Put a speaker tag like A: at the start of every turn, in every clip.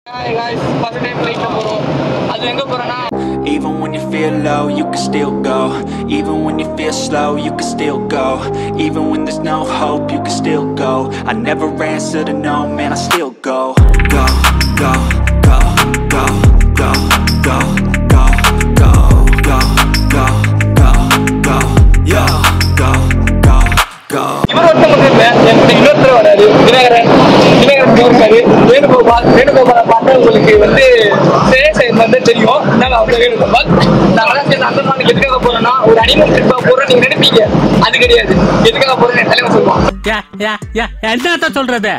A: Hi guys, first time flight la porom. Adu enga porana?
B: Even when you feel low, you can still go. Even when you feel slow, you can still go. Even when there's no hope, you can still go. I never answer to no, man, I still go. Go, go, go, go, go, go, go, go, go, go, go, go, yo, go, go, go.
A: இவர் ஒருத்தவங்க எனக்கு இன்னொருத்தர் வராரு தினகரன் இருக்காரு வேணுகோபால் பார்த்தா உங்களுக்கு வந்து சேசன் வந்து தெரியும் அவங்க வேணுகோபால் நாங்களாம் சேர்ந்து அந்தமான் எதுக்காக போறோம்னா ஒரு அனிமல் ட்ரிப்பா போறோம் நீங்க நினைப்பீங்க அது கிடையாது எதுக்காக போறோம் என் தலைவன் சொல்லுவான்
C: என்ன சொல்றது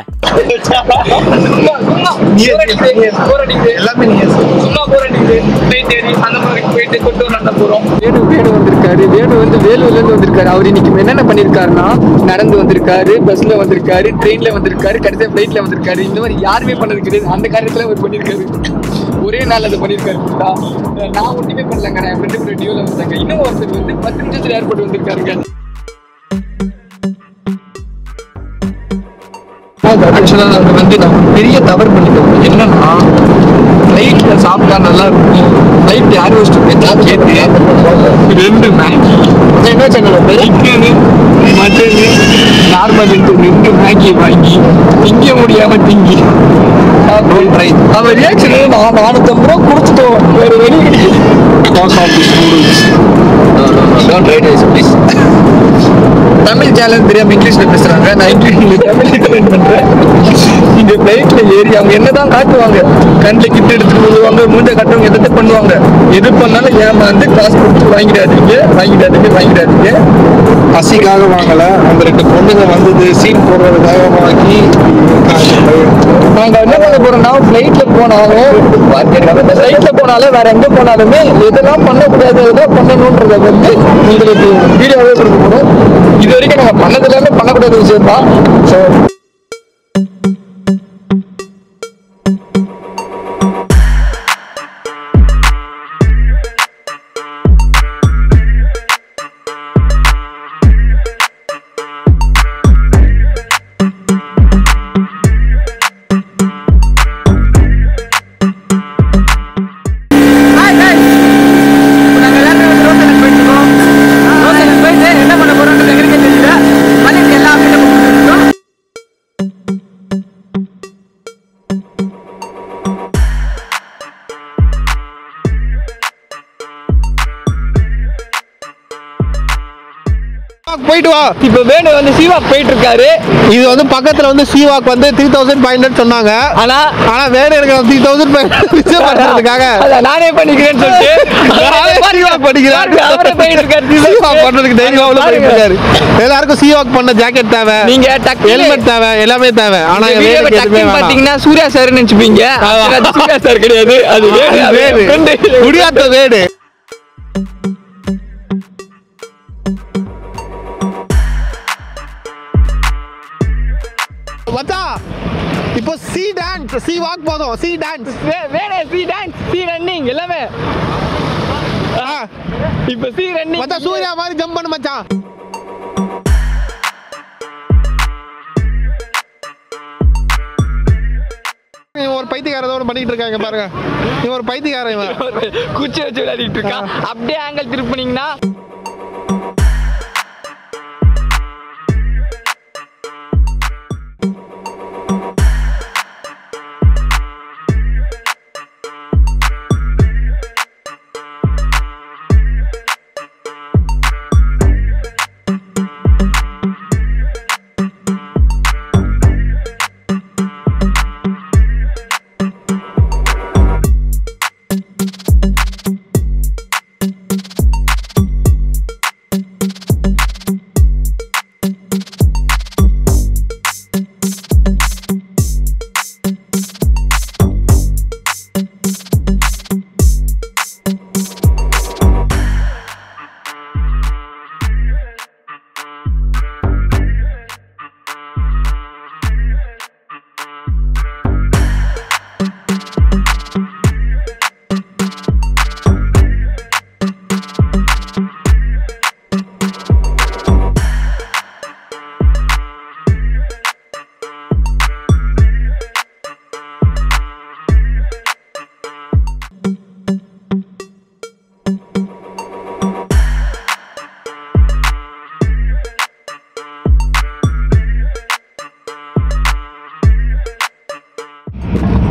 A: வேணு வந்திருக்காரு வேணு வந்து வேலூர்ல இருந்து வந்திருக்காரு அவர் இன்னைக்கு என்னென்ன பண்ணிருக்காருன்னா நடந்து வந்திருக்காரு பஸ்ல வந்திருக்காரு ட்ரெயின்ல வந்திருக்காரு கடைசியா பிளைட்ல வந்திருக்காரு இந்த மாதிரி யாருமே பண்ணது கிடையாது அந்த காரியத்துல அவர் பண்ணிருக்காரு ஒரே நாள் அதை பண்ணிருக்காரு நான் ஒண்ணுமே பண்ணலங்க என் ஃப்ரெண்டு கூட டியோல வந்தாங்க இன்னும் ஒருத்தர் வந்து 10 நிமிஷத்துல ஏர்போர்ட் வந்திருக்காருங்க ஆக்சுவலா நாங்க வந்து நம்ம பெரிய தவறு பண்ணிட்டோம் என்னன்னா ஃப்ளைட்ல சாப்பிட்டா நல்லா இருக்கும் ஃப்ளைட் யார் வச்சுட்டு போயிட்டா கேட்டு 2 மேகி என்ன சொன்னாங்க சிக்கனு மட்டனு நார்மல் 2 மேகி வாங்கி திங்க முடியாம திங்கி அவன் ரியாக்ஷன் 450 ரூபா கொடுத்துட்டோம் வேற வழி தமிழ் சேனல் தெரியாம இங்கிலீஷ்ல பேசுறாங்க நான் இங்கிலீஷ்ல தமிழ் ட்ரெயின் பண்றேன் இந்த பிளைட்ல ஏறி அவங்க என்னதான் காட்டுவாங்க கண்ணில் கிட்ட எடுத்துட்டு விடுவாங்க மூஞ்ச காட்டுவாங்க எதை பண்ணுவாங்க எது பண்ணாலும் ஏமாந்து காசு கொடுத்து வாங்கிடாதீங்க
D: பசிக்காக வாங்கல அந்த 2 பொண்ணுங்க வந்தது சீன் போடுறதுக்காக வாங்கி
A: நாங்க என்ன பண்ண போறோம்னா ஃபிளைட்ல போனாலும் வேற எங்க போனாலுமே எதெல்லாம் பண்ணக்கூடாது எதெல்லாம் பண்ணணும்ன்றத வந்து உங்களுக்கு வீடியோவே கொடுக்க போறோம் இது வரைக்கும் நாங்க பண்ணது எல்லாமே பண்ணக்கூடாத விஷயம் தான் ஸோ
D: போயிட்டு வா.
A: இப்ப வேணு வந்து சீவாக் போயிட்டு இருக்காரு.
D: இது வந்து பக்கத்துல வந்து சீவாக் வந்து 3500 சொன்னாங்க. ஆனா வேணு எனக்கு 3500 ரிசர்வ் பண்றதுக்காக
A: நானே பண்ணிக்கிறேன்னு சொல்லிட்டு
D: சீவாக் பண்ணிக்கிறாரு.
A: அவரே போயிட்டு இருக்காரு.
D: சீவாக் பண்றதுக்கு தைரியமா போயிட்டு இருக்காரு. எல்லாருக்கும் சீவாக் பண்ண ஜாக்கெட் தேவை,
A: நீங்க
D: ஹெல்மெட் தேவை, எல்லாமே தேவை. ஆனா
A: பாத்தீங்கன்னா சூர்யா சார் நினைச்சுப்பீங்க. சூர்யா சார் கிடையாது, அது வேணு.
D: முடியாத வேணு. இப்போ சி டான்ஸ், சி வாக் போதும், சி டான்ஸ்
A: வேற சி டான்ஸ், சி ரன்னிங் எல்லாமே. இப்போ சி ரன்னிங்
D: மச்சான் சூர்யா மாதிரி ஜம்ப் பண்ணு மச்சான். ஒரு பைத்தியக்காரதோட பண்ணிட்டு இருக்காங்க பாருங்க. இவன் ஒரு பைத்தியக்காரன், இவன்
A: குச்சி வச்சு விளையாடிட்டு இருக்கான். அப்படியே ஆங்கிள் திருப்பினீங்கன்னா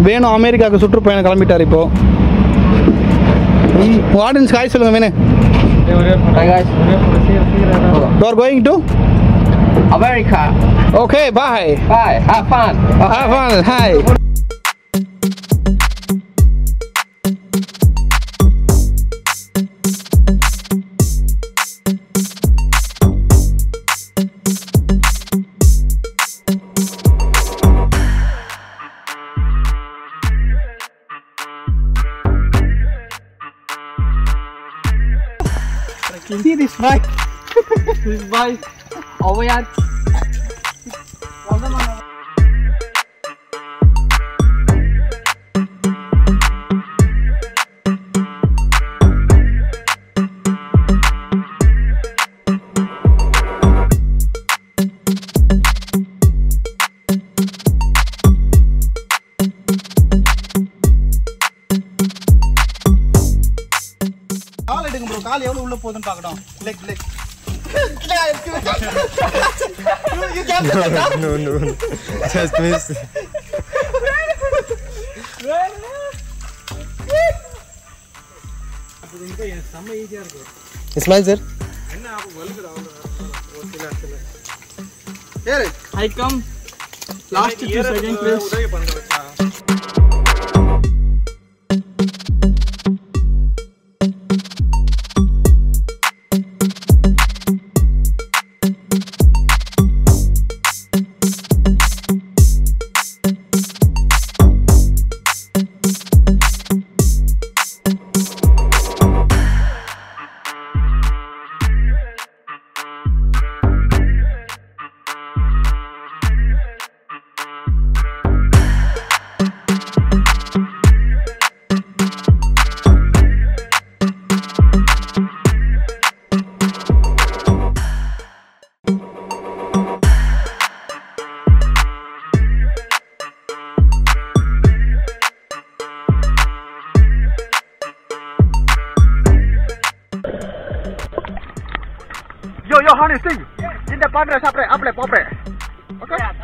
D: வேணும் அமெரிக்காவுக்கு சுற்றுப்பயணம் கிளம்பிட்டார் இப்போ. ஆடியன்ஸ் ஹாய் சொல்லுங்க வேணு.
A: Hi guys.
D: You are going to
A: America.
D: Okay, bye.
A: Bye. Have fun.
D: Have fun. Hi. See this bike.
A: This bike. Over here.
D: கால் எடுங்க ப்ரோ. கால் எவ்வளவு உள்ள போகுதுன்னு பார்க்கணும். Leg leg.
E: No. Just miss. Smile, sir.
A: I come last 2 seconds please. Yo, honey, sing. In the progress, apre. Okay.